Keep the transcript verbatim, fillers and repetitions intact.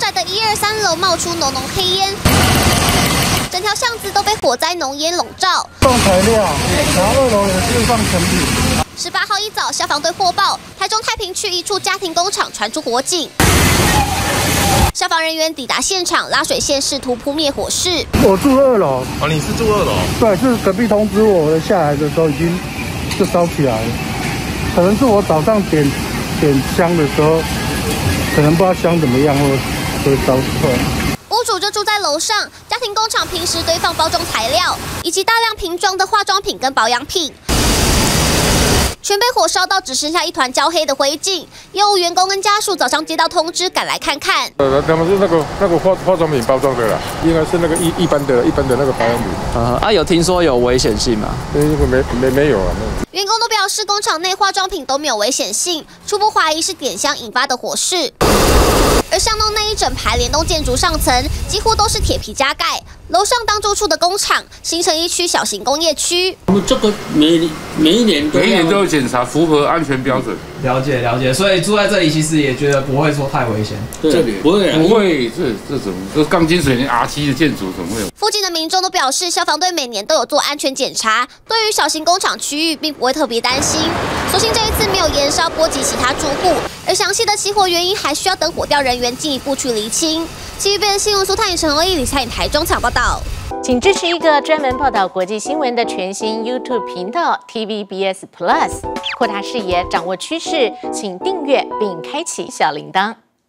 宅的一二三楼冒出浓浓黑烟，整条巷子都被火灾浓烟笼罩。 放材料，然后二楼也是放成品。 十八号一早，消防队获报，台中太平区一处家庭工厂传出火警。消防人员抵达现场，拉水线试图扑灭火势。 我住二楼， 哦，你是住二楼？ 对，是隔壁通知我，我下来的时候已经就烧起来了。可能是我早上点点香的时候，可能不知道香怎么样，或会烧出来。 屋主就住在楼上，家庭工厂平时堆放包装材料以及大量瓶装的化妆品跟保养品。全被火烧到只剩下一团焦黑的灰烬，有员工跟家属早上接到通知赶来看看。 呃，他们是那个那个化化妆品包装的啦，应该是那个一一般的一般的那个保养品。 啊啊，有听说有危险性吗？ 那个没没没有啊。 员工都表示工厂内化妆品都没有危险性，初步怀疑是点香引发的火势。而巷弄内一整排联动建筑上层几乎都是铁皮加盖，楼上当住处的工厂形成一区小型工业区。 我们这个每每一年都每一年都有检查，符合安全标准。 了解了解，所以住在这里其实也觉得不会说太危险。 这里不会不会，这这种这钢筋水泥 R 七的建筑怎么会有？ 附近的民众都表示，消防队每年都有做安全检查，对于小型工厂区域并不会特别担心。所幸这一次没有延烧波及其他住户，而详细的起火原因还需要等火调人员进一步去厘清。基于 B S 新闻苏探与陈欧义、李彩颖台中采报道。 请支持一个专门报道国际新闻的全新 YouTube 频道 T V B S Plus， 扩大视野，掌握趋势，请订阅并开启小铃铛。